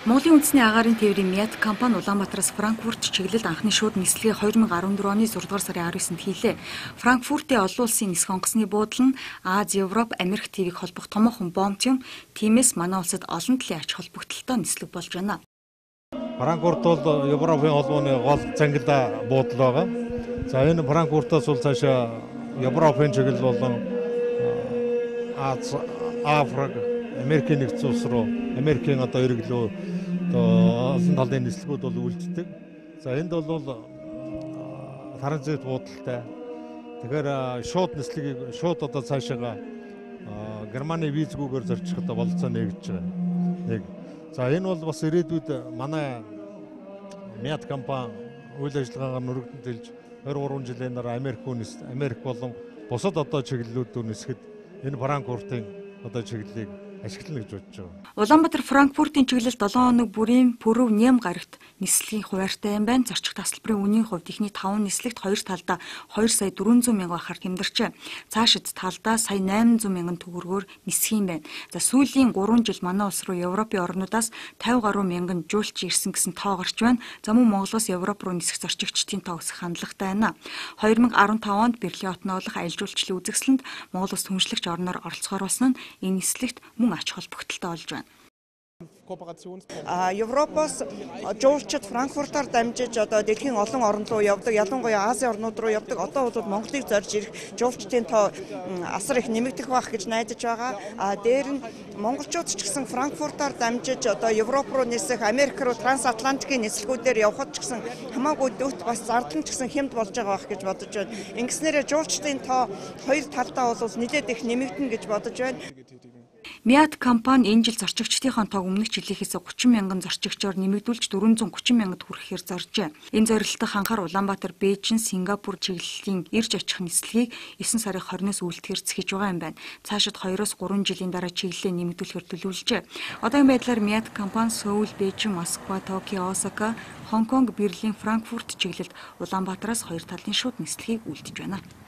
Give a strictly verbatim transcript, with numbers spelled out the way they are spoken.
Монголын үндэсний агаарын тээврийн Мяд компани Улаанбаатараас Франкфурт чиглэлд анхны шууд нислэгийг две тысячи арван дөрвөн оны зургаадугаар сарын арав есөнд хийлээ. Франкфуртын олон улсын нисэх онгоцны буудал нь Аз, Европ, Америк тивийг холбох томоохон бомб юм. Тиймээс манай улсад олон талын ач холбогдолтой нислэг болж байна. Франкфурт бол Европын холбооны гол зангилаа буудал байгаа. За энэ Франкфуртоос бол цаашаа Европын чиглэл болон Аз, Африк, Америкийн нэгдсэн улс руу Америкийн одоо иргэлөө одоо олон талын нислэгүүд бол үлддэг. За энд бол транзит буудалтай. Тэгэхээр шууд нислэгийг шууд одоо цаашаага Германы визгүүгээр зорчих одоо болцоо нэгж байгаа. Нэг. За энэ бол бас ирээдүйд манай Мяд компани үйл ажиллагаагаар нүргэдэнд хэлж хоёр гурван жилийн дараа Америк үнэс Америк болон бусад одоо чиглэлүүд үнэсгэд энэ Франкфуртын одоо чиглэлийг ашиглана гэж бодож байгаа. Улаанбаатар Франкфуртын чиглэл долоон хоног бүрийн пүрэв Ням гарагт нислэгийн хуваартай юм байна. Зорчих тасалбарын үнийн хувьд ихний таван нислэгт хоёр талдаа хоёр сая дөрвөн зуун мянган байхаар тэмдэрчээ. Цаашид талдаа сая найман зуун мянган төгрөгөөр нисэх юм байна. За сүүлийн гурван жил манай улс руу Европын орнуудаас тавин гаруй мянган жуулч ирсэн гэсэн тоо гарч байна. За мөн Монголоос Европ руу нисэх зорчигчдын тоо өсөх хандлагатай байна. две тысячи арван таван онд Берлин хотын олох аялал жуулчлалын үзэсгэлэнд Монгол улс түншлэгч орноор оролцохоор болсон нь энэ нислэгт мөн ач холбогдолтой болж байна. Европоос жуулчид Франкфуртаар дамжиж одоо дэлхийн олон орнд руу явдаг, ялангуяа Азийн орнууд руу явдаг. Одоо бол Монголыг зорж ирэх жуулчдын тоо асар их нэмэгдэх байх гэж найдаж байгаа. А дээр нь монголчууд ч гэсэн Франкфуртаар дамжиж одоо Европ руу нисэх, Америк руу трансатлантикийн нислэгүүдээр явхад ч гэсэн хамаагүй дэвт бас зардлан ч гэсэн хямд болж байгаа байх гэж бодож байна. Ингэснээр жуулчдын тоо хоёр талдаа бол нэлээд их нэмэгдэнэ гэж бодож байна. Мяд компани энэ жил зорчигчдын тоог өмнөх жилийнхээс гучин мянган зорчигчоор нэмэгдүүлж дөрвөн зуун гучин мянгад хүрэхээр зоржээ. Энэ зорилттой ханхаар Улаанбаатар, Бээжин, Сингапур чиглэлийн ирж очих нислэгийг девять сарын двадцатоос үйлдэхээр зэхэж байгаа юм байна. Цаашид двоёроос гурван жилийн дараа чиглэлээ нэмэгдүүлэхээр төлөвлөжээ. Одоогийн байдлаар Мяд компани Сөүл, Бээжин, Москва, Токио, Осака, Хонконг, Берлин, Франкфурт чиглэлд Улаанбаатараас хоёр талын шууд нислэгийг үйлдэж байна.